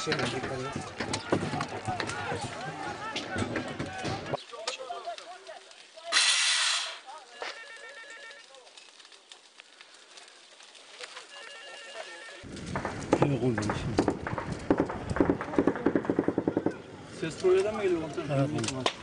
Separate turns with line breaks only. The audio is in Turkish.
Şey dikkat et.
Yok oldu şimdi.
Ses proje'den mi geliyor komutanım?
Evet.